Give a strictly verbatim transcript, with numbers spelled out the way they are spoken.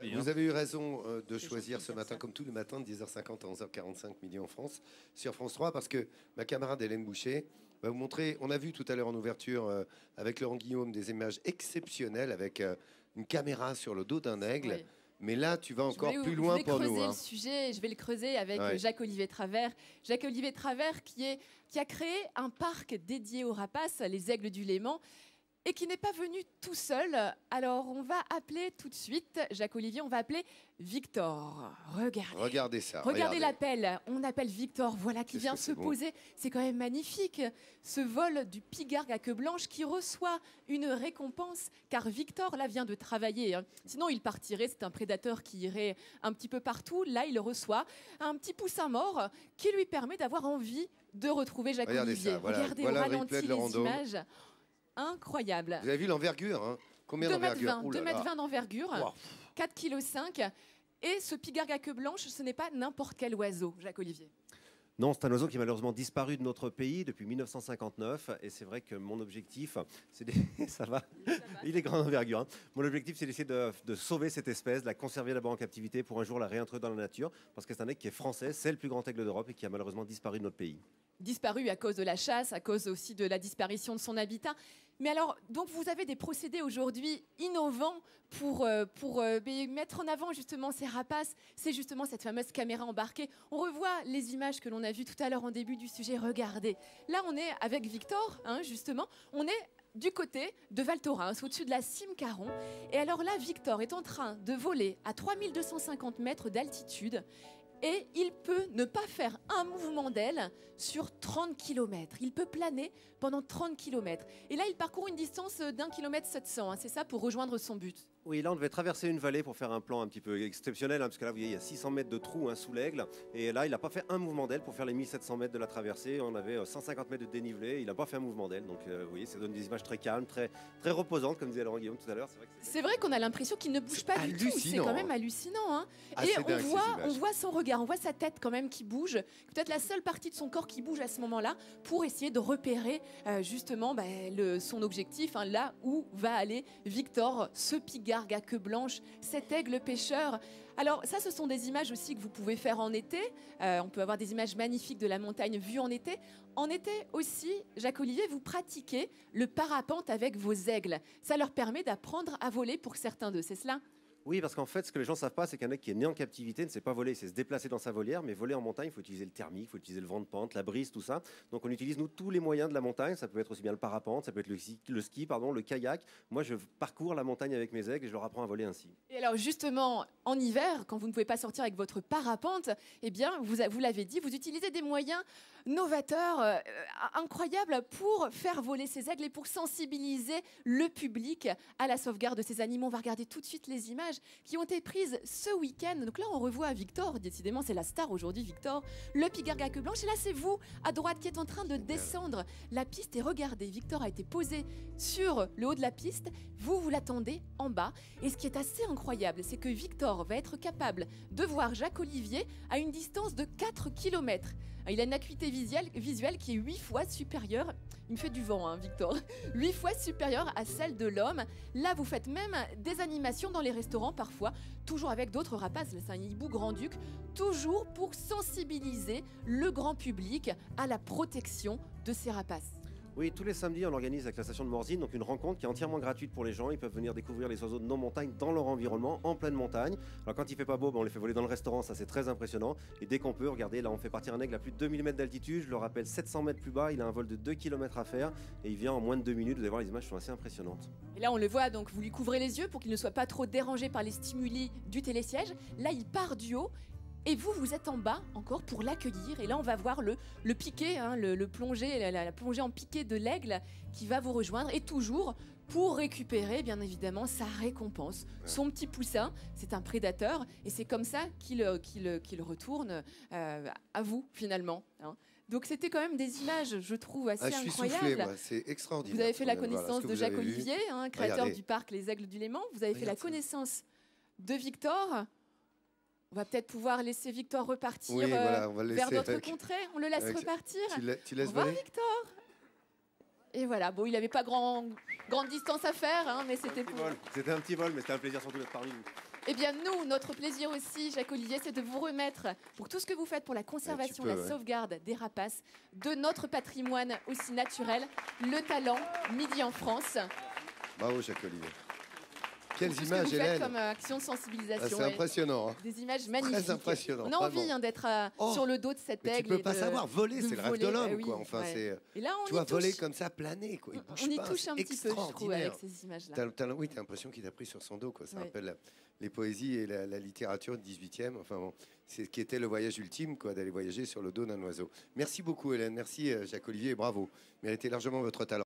Vous avez eu raison euh, de choisir ce matin, comme tous les matins, de dix heures cinquante à onze heures quarante-cinq midi en France, sur France trois, parce que ma camarade Hélène Boucher va vous montrer, on a vu tout à l'heure en ouverture euh, avec Laurent Guillaume des images exceptionnelles avec euh, une caméra sur le dos d'un aigle. Oui. Mais là, tu vas encore vais, plus loin pour nous. Je vais creuser hein. le sujet, je vais le creuser avec ouais. Jacques-Olivier Travers. Jacques-Olivier Travers qui, est, qui a créé un parc dédié aux rapaces, les aigles du Léman, et qui n'est pas venu tout seul. Alors, on va appeler tout de suite, Jacques-Olivier, on va appeler Victor. Regardez. Regardez ça. Regardez, regardez. l'appel. On appelle Victor, voilà, qui vient se bon. poser. C'est quand même magnifique. Ce vol du pigargue à queue blanche qui reçoit une récompense, car Victor, là, vient de travailler. Hein. Sinon, il partirait. C'est un prédateur qui irait un petit peu partout. Là, il reçoit un petit poussin mort qui lui permet d'avoir envie de retrouver Jacques-Olivier. Regardez, ça, voilà. Regardez voilà au ralenti les Lorando. images. Incroyable. Vous avez vu l'envergure hein? Combien d'envergure? deux mètres vingt d'envergure, wow. quatre virgule cinq kilos. Et ce pigargue à queue blanche, ce n'est pas n'importe quel oiseau, Jacques-Olivier. Non, c'est un oiseau qui est malheureusement disparu de notre pays depuis mille neuf cent cinquante-neuf. Et c'est vrai que mon objectif, c'est de... ça va, il est grand d'envergure. Hein. Mon objectif, c'est d'essayer de, de sauver cette espèce, de la conserver d'abord en captivité pour un jour la réintroduire dans la nature. Parce que c'est un aigle qui est français, c'est le plus grand aigle d'Europe et qui a malheureusement disparu de notre pays. Disparu à cause de la chasse, à cause aussi de la disparition de son habitat. Mais alors, donc vous avez des procédés aujourd'hui innovants pour, euh, pour euh, mettre en avant justement ces rapaces. C'est justement cette fameuse caméra embarquée. On revoit les images que l'on a vues tout à l'heure en début du sujet. Regardez, là on est avec Victor, hein, justement. On est du côté de Val Thorens, au-dessus de la cime Caron. Et alors là, Victor est en train de voler à trois mille deux cent cinquante mètres d'altitude. Et il peut ne pas faire un mouvement d'aile sur trente kilomètres. Il peut planer pendant trente kilomètres. Et là, il parcourt une distance d'un kilomètre sept cents, hein, c'est ça, pour rejoindre son but. Oui, là, on devait traverser une vallée pour faire un plan un petit peu exceptionnel, hein, parce que là, vous voyez, il y a six cents mètres de trou hein, sous l'aigle. Et là, il n'a pas fait un mouvement d'aile pour faire les mille sept cents mètres de la traversée. On avait cent cinquante mètres de dénivelé. Il n'a pas fait un mouvement d'aile. Donc, euh, vous voyez, ça donne des images très calmes, très, très reposantes, comme disait Laurent Guillaume tout à l'heure. C'est vrai qu'on a l'impression qu'il ne bouge pas du tout. C'est quand même hallucinant. Hein. Ah, et on voit, on voit son regard, on voit sa tête quand même qui bouge. Peut-être la seule partie de son corps qui bouge à ce moment-là pour essayer de repérer euh, justement bah, le, son objectif, hein, là où va aller Victor, ce pigargue à queue blanche, cet aigle pêcheur. Alors ça, ce sont des images aussi que vous pouvez faire en été. Euh, on peut avoir des images magnifiques de la montagne vues en été. En été aussi, Jacques-Olivier, vous pratiquez le parapente avec vos aigles. Ça leur permet d'apprendre à voler pour certains d'eux, c'est cela ? Oui, parce qu'en fait, ce que les gens ne savent pas, c'est qu'un aigle qui est né en captivité ne sait pas voler, c'est se déplacer dans sa volière, mais voler en montagne, il faut utiliser le thermique, il faut utiliser le vent de pente, la brise, tout ça. Donc on utilise, nous, tous les moyens de la montagne. Ça peut être aussi bien le parapente, ça peut être le ski, le, ski, pardon, le kayak. Moi, je parcours la montagne avec mes aigles et je leur apprends à voler ainsi. Et alors, justement, en hiver, quand vous ne pouvez pas sortir avec votre parapente, eh bien, vous, vous l'avez dit, vous utilisez des moyens novateurs, euh, incroyables pour faire voler ces aigles et pour sensibiliser le public à la sauvegarde de ces animaux. On va regarder tout de suite les images qui ont été prises ce week-end. Donc là, on revoit Victor, décidément, c'est la star aujourd'hui, Victor, le pigargue à queue blanche. Et là, c'est vous, à droite, qui êtes en train de descendre la piste. Et regardez, Victor a été posé sur le haut de la piste. Vous, vous l'attendez en bas. Et ce qui est assez incroyable, c'est que Victor va être capable de voir Jacques-Olivier à une distance de quatre kilomètres. Il a une acuité visuelle, visuelle qui est huit fois supérieure. Il me fait du vent, hein, Victor. huit fois supérieure à celle de l'homme. Là, vous faites même des animations dans les restaurants, parfois, toujours avec d'autres rapaces. C'est un hibou grand-duc, toujours pour sensibiliser le grand public à la protection de ces rapaces. Oui, tous les samedis, on organise avec la station de Morzine donc une rencontre qui est entièrement gratuite pour les gens. Ils peuvent venir découvrir les oiseaux de nos montagnes dans leur environnement, en pleine montagne. Alors quand il fait pas beau, ben, on les fait voler dans le restaurant, ça c'est très impressionnant. Et dès qu'on peut, regardez, là on fait partir un aigle à plus de deux mille mètres d'altitude. Je le rappelle, sept cents mètres plus bas, il a un vol de deux kilomètres à faire. Et il vient en moins de deux minutes, vous allez voir, les images sont assez impressionnantes. Et là on le voit, donc vous lui couvrez les yeux pour qu'il ne soit pas trop dérangé par les stimuli du télésiège. Là il part du haut. Et vous, vous êtes en bas encore pour l'accueillir. Et là, on va voir le, le piqué, hein, le, le plongée, la, la plongée en piqué de l'aigle qui va vous rejoindre. Et toujours pour récupérer, bien évidemment, sa récompense. Son petit poussin, c'est un prédateur. Et c'est comme ça qu'il qu'il, qu'il retourne euh, à vous, finalement. Hein. Donc c'était quand même des images, je trouve, assez ah, je suis incroyables. Soufflé, moi. C'est extraordinaire. Vous avez fait la voilà, connaissance de Jacques-Olivier, hein, créateur Regardez. du parc Les Aigles du Léman. Vous avez Regarde fait la ça. connaissance de Victor. On va peut-être pouvoir laisser Victor repartir oui, euh, voilà, on va le vers laisser d'autres avec... contrées. On le laisse avec... repartir. Tu, la... tu laisses Au revoir, voler Victor. Et voilà, bon, il n'avait pas grand... grande distance à faire, hein, mais c'était pour... C'était un petit vol, mais c'était un plaisir surtout d'être parmi nous. Eh bien, nous, notre plaisir aussi, Jacques-Olivier, c'est de vous remettre pour tout ce que vous faites pour la conservation, peux, la ouais. sauvegarde des rapaces, de notre patrimoine aussi naturel, le talent Midi en France. Bravo, Jacques-Olivier. Quelles Pour tout ce que images, vous faites Hélène. comme euh, action de Ah, sensibilisation. c'est ouais. impressionnant. Hein. Des images magnifiques. Très impressionnant. On a envie vraiment. hein, d'être euh, Oh, sur le dos de cet Mais aigle. tu peux et pas de- savoir voler, de c'est le rêve voler, de l'homme, bah oui, quoi. Enfin, ouais. c'est. Et là, on Tu y vois, voler touche. comme ça, planer, quoi. Il bouge On y pas, touche un c'est petit peu, je trouve, extraordinaire. avec ces images-là. T'as- t'as- oui, tu as l'impression qu'il a pris sur son dos. Quoi. Ça Ouais. rappelle la- les poésies et la, la littérature du dix-huitième. Enfin, bon, c'est ce qui était le voyage ultime, quoi, d'aller voyager sur le dos d'un oiseau. Merci beaucoup, Hélène. Merci, euh, Jacques-Olivier, et bravo. Méritez largement votre talent.